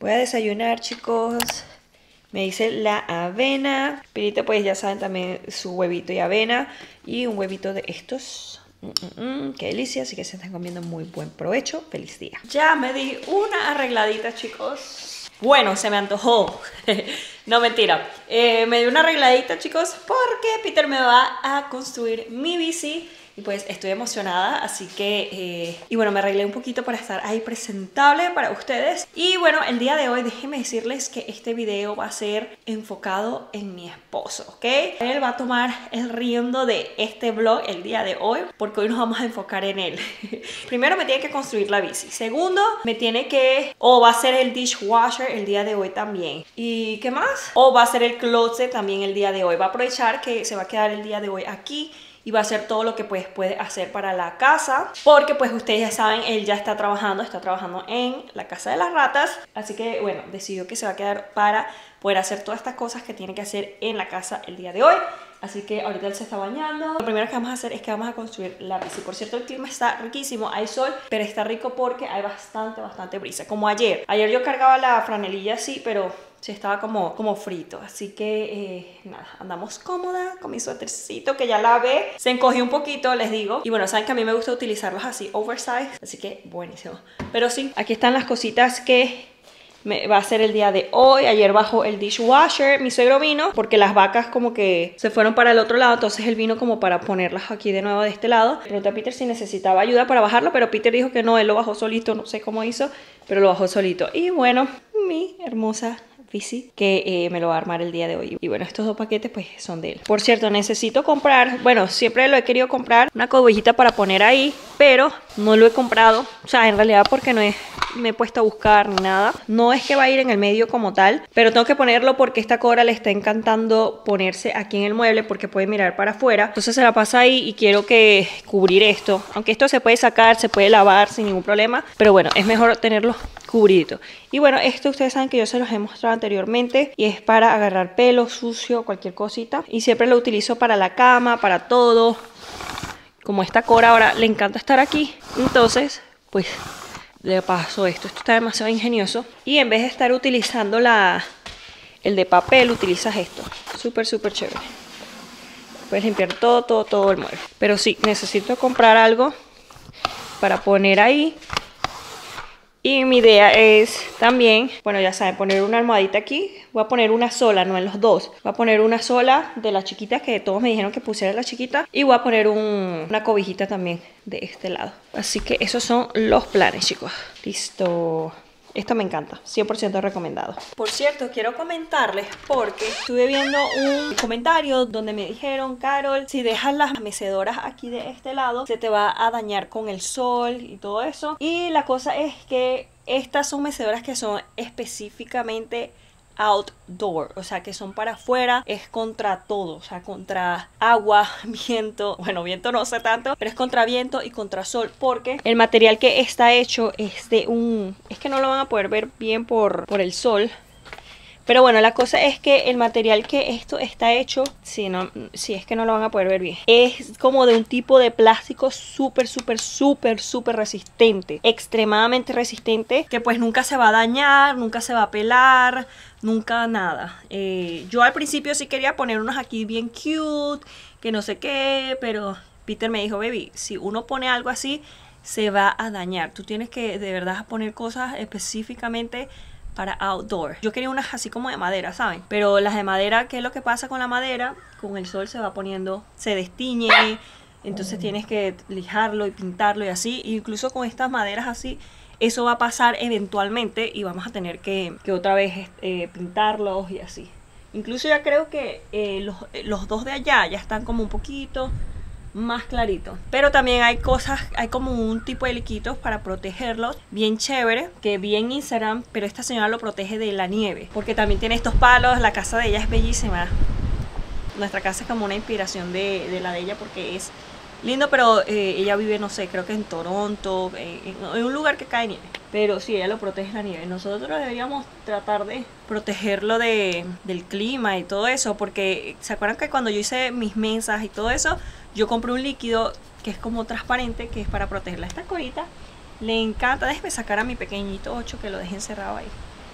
Voy a desayunar, chicos. Me hice la avena. Pirita, pues ya saben, también su huevito y avena. Y un huevito de estos. Qué delicia, así que se están comiendo muy buen provecho. Feliz día. Ya me di una arregladita, chicos. Bueno, se me antojó. No, mentira. Me di una arregladita, chicos, porque Peter me va a construir mi bici. Y pues estoy emocionada, así que... y bueno, me arreglé un poquito para estar ahí presentable para ustedes. Y bueno, el día de hoy déjenme decirles que este video va a ser enfocado en mi esposo, ¿ok? Él va a tomar el riendo de este vlog el día de hoy, porque hoy nos vamos a enfocar en él. Primero me tiene que construir la bici. Segundo, me tiene que... o va a ser el dishwasher el día de hoy también. ¿Y qué más? O va a ser el closet también el día de hoy. Va a aprovechar que se va a quedar el día de hoy aquí y va a hacer todo lo que pues puede hacer para la casa, porque pues ustedes ya saben, él ya está trabajando en la casa de las ratas, así que bueno, decidió que se va a quedar para poder hacer todas estas cosas que tiene que hacer en la casa el día de hoy. Así que ahorita él se está bañando. Lo primero que vamos a hacer es que vamos a construir la bici. Por cierto, el clima está riquísimo, hay sol, pero está rico porque hay bastante brisa, como ayer. Ayer yo cargaba la franelilla así, pero sí estaba como frito. Así que nada, andamos cómoda con mi suétercito que ya lavé. Se encogió un poquito, les digo. Y bueno, saben que a mí me gusta utilizarlos así, oversize. Así que buenísimo. Pero sí, aquí están las cositas que va a ser el día de hoy. Ayer bajó el dishwasher. Mi suegro vino porque las vacas como que se fueron para el otro lado. Entonces él vino como para ponerlas aquí de nuevo de este lado. Pregunté a Peter si necesitaba ayuda para bajarlo, pero Peter dijo que no, él lo bajó solito. No sé cómo hizo, pero lo bajó solito. Y bueno, mi hermosa bici que me lo va a armar el día de hoy. Y bueno, estos dos paquetes pues son de él. Por cierto, necesito comprar, bueno, siempre lo he querido comprar, una cobijita para poner ahí, pero no lo he comprado. O sea, en realidad porque no me he puesto a buscar ni nada. No es que va a ir en el medio como tal, pero tengo que ponerlo porque esta Cora le está encantando ponerse aquí en el mueble porque puede mirar para afuera. Entonces se la pasa ahí y quiero que cubrir esto. Aunque esto se puede sacar, se puede lavar sin ningún problema, pero bueno, es mejor tenerlo cubridito. Y bueno, esto ustedes saben que yo se los he mostrado anteriormente y es para agarrar pelo sucio, cualquier cosita. Y siempre lo utilizo para la cama, para todo. Como esta Cora ahora le encanta estar aquí, entonces pues le paso esto. Esto está demasiado ingenioso. Y en vez de estar utilizando el de papel, utilizas esto. Súper chévere. Puedes limpiar todo el mueble. Pero sí, necesito comprar algo para poner ahí. Y mi idea es también, bueno, ya saben, poner una almohadita aquí. Voy a poner una sola, no en los dos. Voy a poner una sola de las chiquitas que todos me dijeron que pusiera la chiquita. Y voy a poner una cobijita también de este lado. Así que esos son los planes, chicos. Listo. Esto me encanta, 100% recomendado. Por cierto, quiero comentarles porque estuve viendo un comentario donde me dijeron, Carol, si dejas las mecedoras aquí de este lado, se te va a dañar con el sol y todo eso. Y la cosa es que estas son mecedoras que son específicamente outdoor, o sea que son para afuera, es contra todo, o sea contra agua, viento, bueno, viento no sé tanto, pero es contra viento y contra sol, porque el material que está hecho es de es que no lo van a poder ver bien por el sol. Pero bueno, la cosa es que el material que esto está hecho, si es que no lo van a poder ver bien, es como de un tipo de plástico súper resistente, extremadamente resistente, que pues nunca se va a dañar, nunca se va a pelar, nunca nada. Yo al principio sí quería poner unos aquí bien cute, que no sé qué, pero Peter me dijo, baby, si uno pone algo así, se va a dañar. Tú tienes que de verdad poner cosas específicamente para outdoor. Yo quería unas así como de madera, ¿saben? Pero las de madera, ¿qué es lo que pasa con la madera? Con el sol se va poniendo, se destiñe, entonces tienes que lijarlo y pintarlo y así. Incluso con estas maderas así, eso va a pasar eventualmente y vamos a tener que otra vez pintarlos y así. Incluso ya creo que los dos de allá ya están como un poquito más clarito, pero también hay cosas, hay como un tipo de liquitos para protegerlos, bien chévere, que bien Instagram, pero esta señora lo protege de la nieve, porque también tiene estos palos. La casa de ella es bellísima, nuestra casa es como una inspiración de la de ella, porque es lindo, pero ella vive, no sé, creo que en Toronto, en un lugar que cae nieve, pero sí, ella lo protege la nieve. Nosotros deberíamos tratar de protegerlo del clima y todo eso, porque ¿se acuerdan que cuando yo hice mis mesas y todo eso, yo compré un líquido que es como transparente, que es para protegerla? Esta corita le encanta. Déjeme sacar a mi pequeñito 8 que lo dejé encerrado ahí.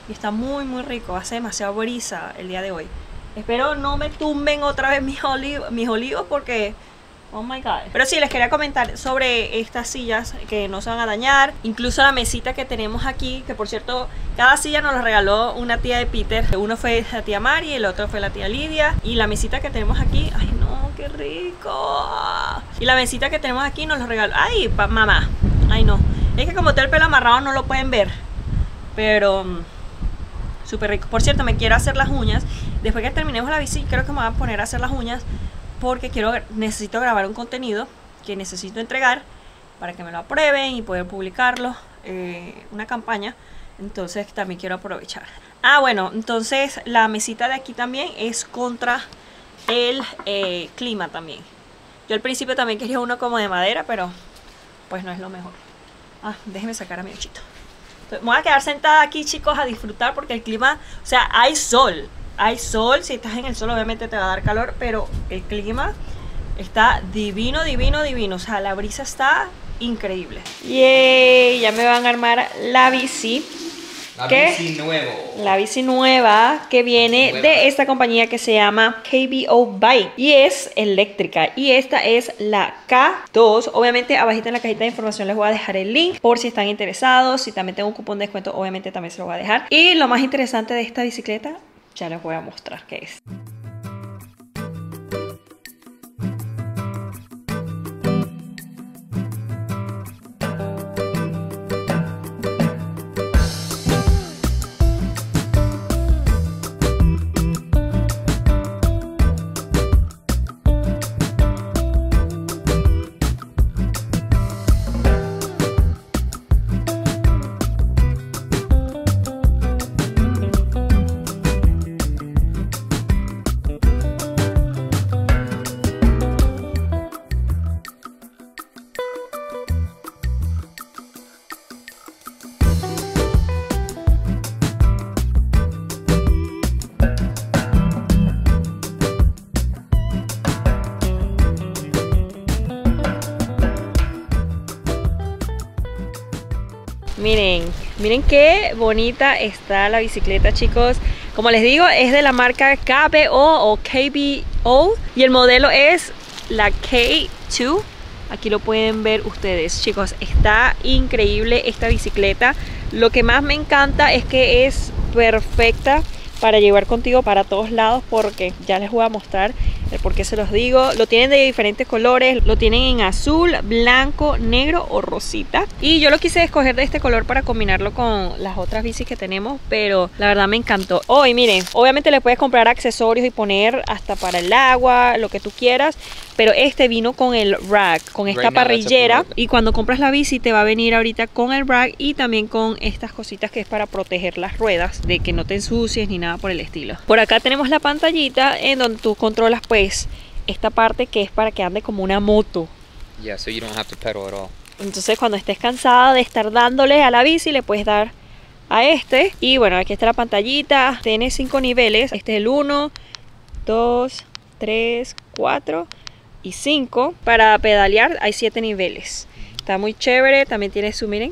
y está muy rico. Hace demasiado brisa el día de hoy. Espero no me tumben otra vez mis olivos porque... oh my god. Pero sí, les quería comentar sobre estas sillas que no se van a dañar. Incluso la mesita que tenemos aquí, que por cierto, cada silla nos la regaló una tía de Peter. Uno fue la tía Mari, el otro fue la tía Lidia. Y la mesita que tenemos aquí, ay no, qué rico. Y la mesita que tenemos aquí nos la regaló, ay, mamá, ay no. Es que como está el pelo amarrado no lo pueden ver, pero súper rico. Por cierto, me quiero hacer las uñas. Después que terminemos la bici, creo que me voy a poner a hacer las uñas, porque necesito grabar un contenido que necesito entregar para que me lo aprueben y poder publicarlo, una campaña. Entonces también quiero aprovechar. Ah, bueno, entonces la mesita de aquí también es contra el clima también. Yo al principio también quería uno como de madera, pero pues no es lo mejor. Ah, déjenme sacar a mi ochito. Entonces, me voy a quedar sentada aquí, chicos, a disfrutar porque el clima, o sea, hay sol. Hay sol, si estás en el sol obviamente te va a dar calor, pero el clima está divino. O sea, la brisa está increíble. ¡Yay! Ya me van a armar la bici. La bici nueva que viene de esta compañía que se llama KBO Bike y es eléctrica. Y esta es la K2. Obviamente abajito en la cajita de información les voy a dejar el link por si están interesados. Si también tengo un cupón de descuento, obviamente también se lo voy a dejar. Y lo más interesante de esta bicicleta, ya les voy a mostrar qué es. Miren qué bonita está la bicicleta, chicos. Como les digo, es de la marca KBO o KBO y el modelo es la K2. Aquí lo pueden ver ustedes, chicos. Está increíble esta bicicleta. Lo que más me encanta es que es perfecta para llevar contigo para todos lados, porque ya les voy a mostrar el por qué se los digo. Lo tienen de diferentes colores, lo tienen en azul, blanco, negro o rosita, y yo lo quise escoger de este color para combinarlo con las otras bicis que tenemos, pero la verdad me encantó. Y miren, obviamente le puedes comprar accesorios y poner hasta para el agua, lo que tú quieras, pero este vino con el rack, con esta parrillera, y cuando compras la bici te va a venir ahorita con el rack y también con estas cositas que es para proteger las ruedas, de que no te ensucies ni nada por el estilo. Por acá tenemos la pantallita en donde tú controlas pues esta parte que es para que ande como una moto. Yeah, so you don't have to pedal at all. Entonces cuando estés cansada de estar dándole a la bici le puedes dar a este. Y bueno, aquí está la pantallita, tiene 5 niveles. Este es el 1, 2, 3, 4 y 5. Para pedalear hay 7 niveles. Está muy chévere, también tiene su, miren,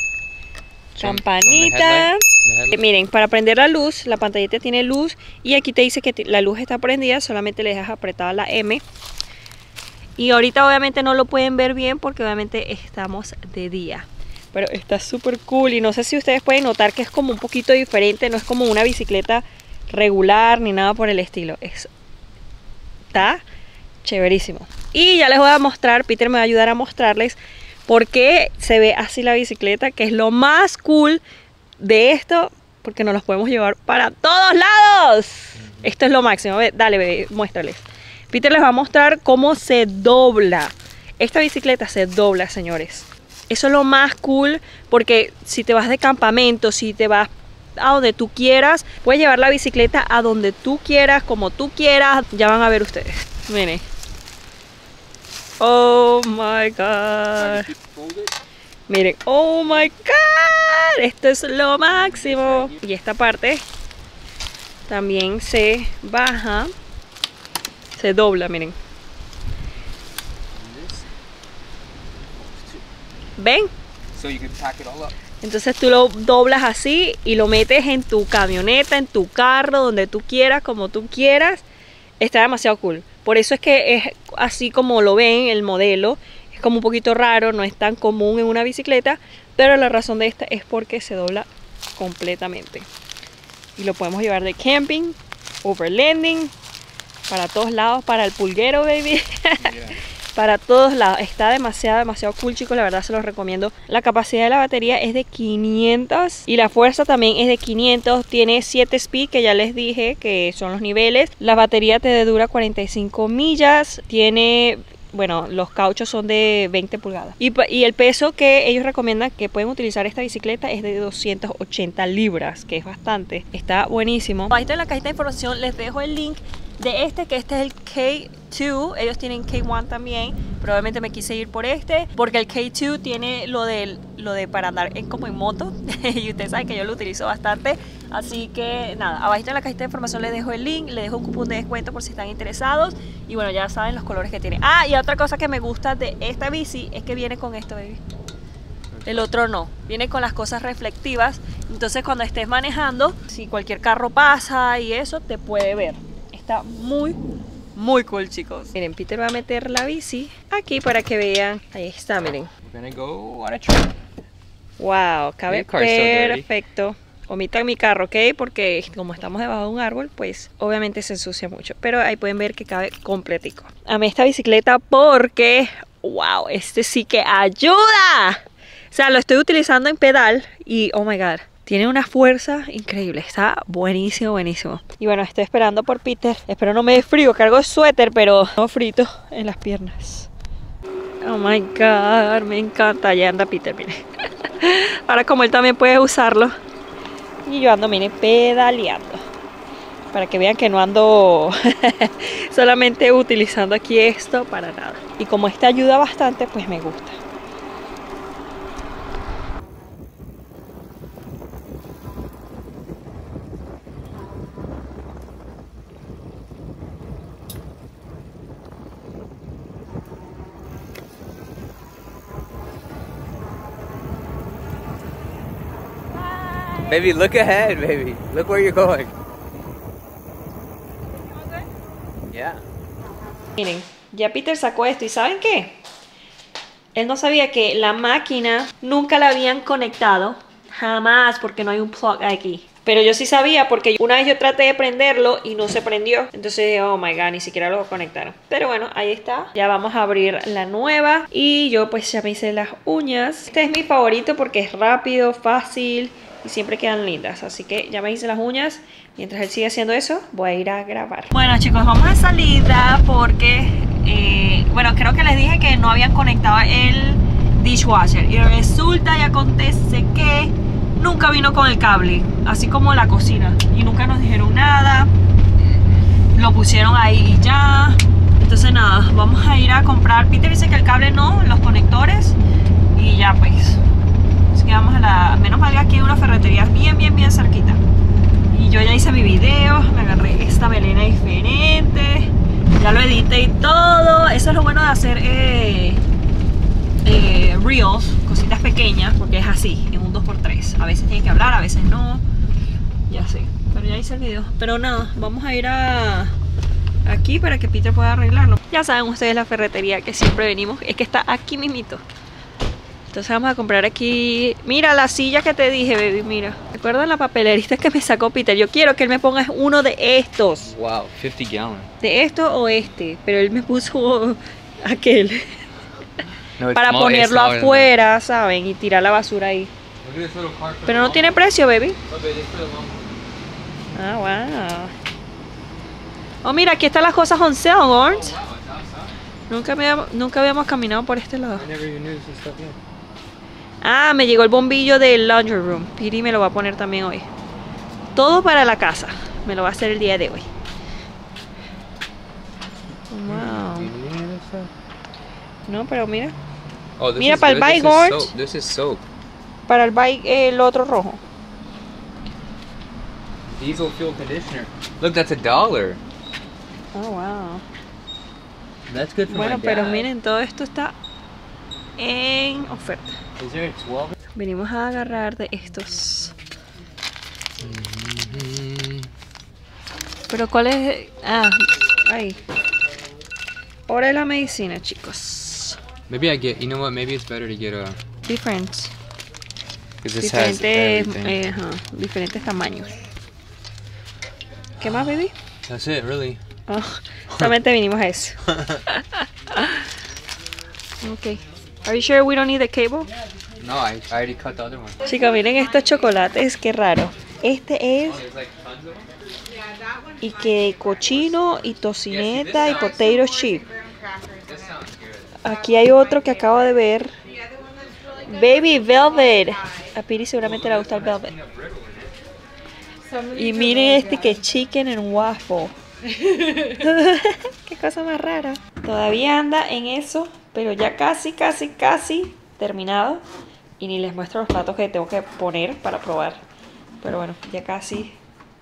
campanita. Miren, para prender la luz, la pantallita tiene luz y aquí te dice que la luz está prendida, solamente le dejas apretada la M. Y ahorita obviamente no lo pueden ver bien porque obviamente estamos de día, pero está súper cool. Y no sé si ustedes pueden notar que es como un poquito diferente, no es como una bicicleta regular ni nada por el estilo. Está chéverísimo. Y ya les voy a mostrar, Peter me va a ayudar a mostrarles por qué se ve así la bicicleta, que es lo más cool de esto, porque nos los podemos llevar para todos lados. Esto es lo máximo. Dale, bebé, muéstrales. Peter les va a mostrar cómo se dobla. Esta bicicleta se dobla, señores. Eso es lo más cool, porque si te vas de campamento, si te vas a donde tú quieras, puedes llevar la bicicleta a donde tú quieras, como tú quieras. Ya van a ver ustedes. Miren. Oh my god. Miren, oh my god, esto es lo máximo. Y esta parte también se baja, se dobla, miren. ¿Ven? So you can pack it all up. Entonces tú lo doblas así y lo metes en tu camioneta, en tu carro, donde tú quieras, como tú quieras. Está demasiado cool. Por eso es que es así como lo ven el modelo. Es como un poquito raro, no es tan común en una bicicleta. Pero la razón de esta es porque se dobla completamente. Y lo podemos llevar de camping, overlanding, para todos lados, para el pulguero, baby. Yeah. Para todos lados. Está demasiado cool, chicos. La verdad se los recomiendo. La capacidad de la batería es de 500 y la fuerza también es de 500. Tiene 7 speed, que ya les dije que son los niveles. La batería te dura 45 millas. Tiene... Bueno, los cauchos son de 20 pulgadas. Y el peso que ellos recomiendan que pueden utilizar esta bicicleta es de 280 libras, que es bastante. Está buenísimo. Ahí en la cajita de información les dejo el link de que este es el K2. Ellos tienen K1 también. Probablemente me quise ir por porque el K2 tiene lo de para andar como en moto. Y ustedes saben que yo lo utilizo bastante. Así que nada, abajito en la cajita de información les dejo el link, les dejo un cupón de descuento por si están interesados. Y bueno, ya saben los colores que tiene. Ah, y otra cosa que me gusta de esta bici es que viene con esto, baby. El otro no, viene con las cosas reflectivas. Entonces cuando estés manejando, si cualquier carro pasa y eso, te puede ver. Está muy cool, chicos. Miren, Peter va a meter la bici aquí para que vean. Ahí está, miren. Wow, cabe perfecto. Omitan mi carro, ¿ok? Porque como estamos debajo de un árbol, pues obviamente se ensucia mucho. Pero ahí pueden ver que cabe completico. Amé esta bicicleta porque, wow, sí que ayuda. O sea, lo estoy utilizando en pedal y, oh my god, tiene una fuerza increíble. Está buenísimo. Y bueno, estoy esperando por Peter. Espero no me dé frío, cargo suéter, pero no frito en las piernas. Oh my god, me encanta. Allá anda Peter, mire. Ahora como él también puede usarlo. Y yo ando, miren, pedaleando. Para que vean que no ando solamente utilizando aquí esto para nada. Y como esta ayuda bastante, pues me gusta. Baby, look ahead, baby. Look where you're going. Yeah. Miren, ya Peter sacó esto y ¿saben qué? Él no sabía que la máquina nunca la habían conectado. Jamás, porque no hay un plug aquí. Pero yo sí sabía porque una vez yo traté de prenderlo y no se prendió. Entonces, oh my god, ni siquiera lo conectaron. Pero bueno, ahí está. Ya vamos a abrir la nueva. Y yo pues ya me hice las uñas. Este es mi favorito porque es rápido, fácil y siempre quedan lindas. Así que ya me hice las uñas. Mientras él sigue haciendo eso, voy a ir a grabar. Bueno, chicos, vamos a salida porque... bueno, creo que les dije que no habían conectado el dishwasher. Y resulta y acontece que nunca vino con el cable, así como la cocina. Y nunca nos dijeron nada. Lo pusieron ahí y ya. Entonces nada, vamos a ir a comprar. Peter dice que el cable no, los conectores. Y ya pues. Así que vamos a la... Menos mal que aquí hay una ferretería bien cerquita. Y yo ya hice mi video. Me agarré esta melena diferente. Ya lo edité y todo. Eso es lo bueno de hacer reels, cositas pequeñas, porque es así, en un 2x3. A veces tienen que hablar, a veces no. Ya sé, pero ya hice el video. Pero nada, vamos a ir aquí para que Peter pueda arreglarlo. Ya saben ustedes la ferretería que siempre venimos, es que está aquí mismito. Entonces vamos a comprar aquí. Mira la silla que te dije, baby, mira. ¿Recuerdan la papelerista que me sacó Peter? Yo quiero que él me ponga uno de estos. Wow, 50 gallons. De esto o este, pero él me puso aquel. No, para ponerlo afuera, ¿saben? Y tirar la basura ahí. Pero no tiene precio, baby. Ah, wow. Oh, mira, aquí están las cosas on sale, Orange. Nunca habíamos caminado por este lado. Ah, me llegó el bombillo del laundry room. Piri me lo va a poner también hoy. Todo para la casa. Me lo va a hacer el día de hoy. Wow. No, pero mira. Oh, mira, para el bike orange. This is soap. Para el bike, el otro rojo. Diesel fuel conditioner. Look, that's $1. Oh, wow. That's good for bueno, my pero dad. miren, todo esto está en oferta. Is there a 12? Venimos a agarrar de estos. Pero ¿cuál es? Ah, ahí. Ahora es la medicina, chicos. Maybe I get, you know what, maybe it's better to get a... Different. Because this has everything. Diferentes tamaños. ¿Qué más, baby? That's it, really. Oh, solamente vinimos a eso. Okay. Are you sure we don't need the cable? No, I already cut the other one. Chicos, miren estos chocolates, qué raro. Este es There's like tons of them. y que cochino y tocineta y potato chip. That sounds good. Aquí hay otro que acabo de ver. Baby Velvet. A Piri seguramente le gusta el Velvet. Y miren este que es chicken and waffle. Qué cosa más rara. Todavía anda en eso, pero ya casi terminado. Y ni les muestro los platos que tengo que poner para probar. Pero bueno, ya casi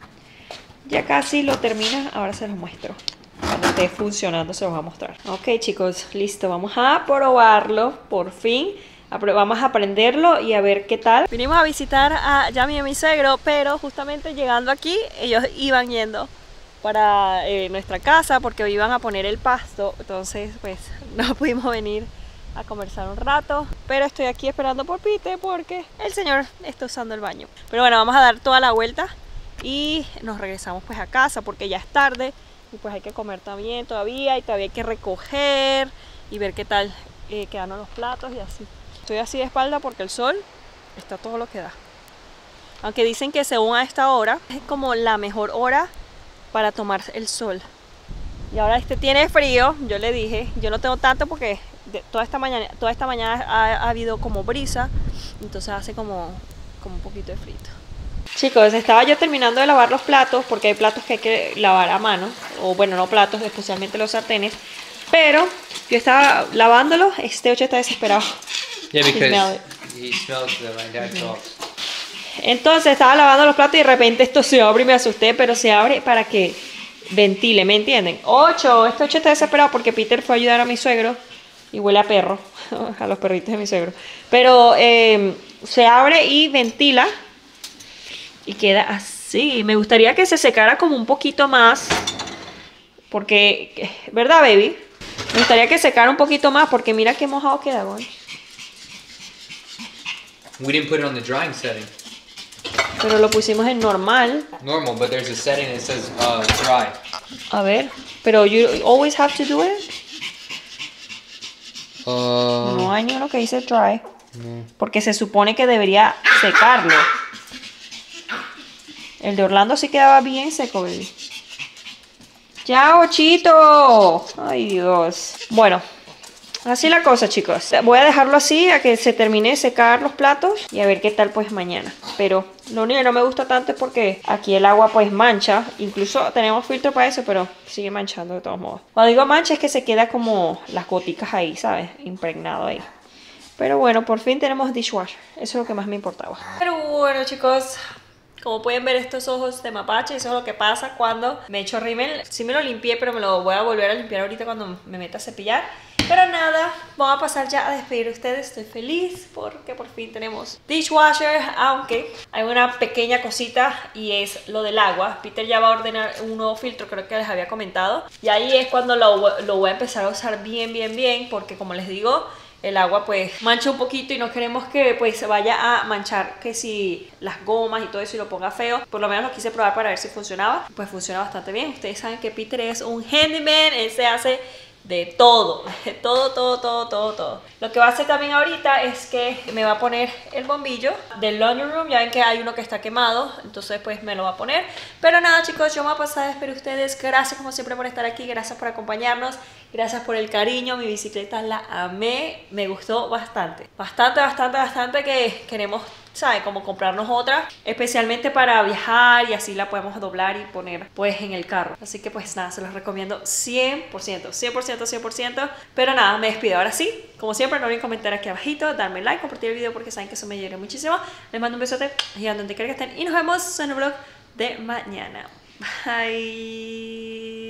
lo termina. Ahora se los muestro. Cuando esté funcionando se los voy a mostrar. Ok, chicos, listo. Vamos a probarlo por fin. Vamos a aprenderlo y a ver qué tal. Vinimos a visitar a Yami y a mi suegro, pero justamente llegando aquí, ellos iban yendo para nuestra casa porque iban a poner el pasto. Entonces, pues, no pudimos venir a conversar un rato. Pero estoy aquí esperando por Pite porque el señor está usando el baño. Pero bueno, vamos a dar toda la vuelta y nos regresamos pues a casa porque ya es tarde. Y pues hay que comer también todavía y todavía hay que recoger y ver qué tal quedan los platos y así. Estoy así de espalda porque el sol está todo lo que da. Aunque dicen que según a esta hora es como la mejor hora para tomar el sol. Y ahora tiene frío, yo le dije, yo no tengo tanto porque toda esta mañana ha habido como brisa, entonces hace como un poquito de frío. Chicos, estaba yo terminando de lavar los platos porque hay platos que hay que lavar a mano, o bueno, no platos, especialmente los sartenes, pero yo estaba lavándolos, este 8 está desesperado. Yeah, because he smells them. My dad talks. Entonces estaba lavando los platos y de repente esto se abre y me asusté, pero se abre para que ventile, ¿me entienden? 8, este 8 está desesperado porque Peter fue a ayudar a mi suegro y huele a perro, a los perritos de mi suegro. Pero se abre y ventila y queda así. Me gustaría que se secara como un poquito más porque, ¿verdad, baby? Me gustaría que secara un poquito más porque mira qué mojado queda, güey. We didn't put it on the drying setting. Pero lo pusimos en normal. Normal, but there's a setting that says dry. A ver, pero you always have to do it. No hay ni uno que dice dry. No. Porque se supone que debería secarlo. El de Orlando sí quedaba bien seco, baby. ¡Chao, Chito! ¡Ay, Dios! Bueno, así la cosa, chicos. Voy a dejarlo así a que se termine de secar los platos y a ver qué tal pues mañana. Pero lo único que no me gusta tanto es porque aquí el agua pues mancha. Incluso tenemos filtro para eso, pero sigue manchando de todos modos. Cuando digo mancha es que se queda como las goticas ahí, ¿sabes? Impregnado ahí. Pero bueno, por fin tenemos dishwasher. Eso es lo que más me importaba. Pero bueno, chicos, como pueden ver, estos ojos de mapache, eso es lo que pasa cuando me echo rímel. Sí me lo limpié, pero me lo voy a volver a limpiar ahorita cuando me meta a cepillar. Pero nada, vamos a pasar ya a despedir a ustedes. Estoy feliz porque por fin tenemos dishwasher, aunque hay una pequeña cosita y es lo del agua. Peter ya va a ordenar un nuevo filtro, creo que les había comentado. Y ahí es cuando lo voy a empezar a usar bien, porque como les digo, el agua pues mancha un poquito y no queremos que pues se vaya a manchar que si las gomas y todo eso y lo ponga feo. Por lo menos lo quise probar para ver si funcionaba. Pues funciona bastante bien. Ustedes saben que Peter es un handyman, él se hace de todo, todo. Lo que va a hacer también ahorita es que me va a poner el bombillo del laundry room. Ya ven que hay uno que está quemado, entonces pues me lo va a poner. Pero nada, chicos, yo me voy a pasar a despedir a ustedes. Gracias como siempre por estar aquí, gracias por acompañarnos, gracias por el cariño. Mi bicicleta la amé, me gustó bastante, que queremos, ¿sabe? Como comprarnos otra, especialmente para viajar y así la podemos doblar y poner pues en el carro. Así que pues nada, se los recomiendo 100%. Pero nada, me despido. Ahora sí, como siempre, no olviden comentar aquí abajito, darme like, compartir el video porque saben que eso me ayuda muchísimo. Les mando un besote gigante donde quiera que estén y nos vemos en el vlog de mañana. Bye.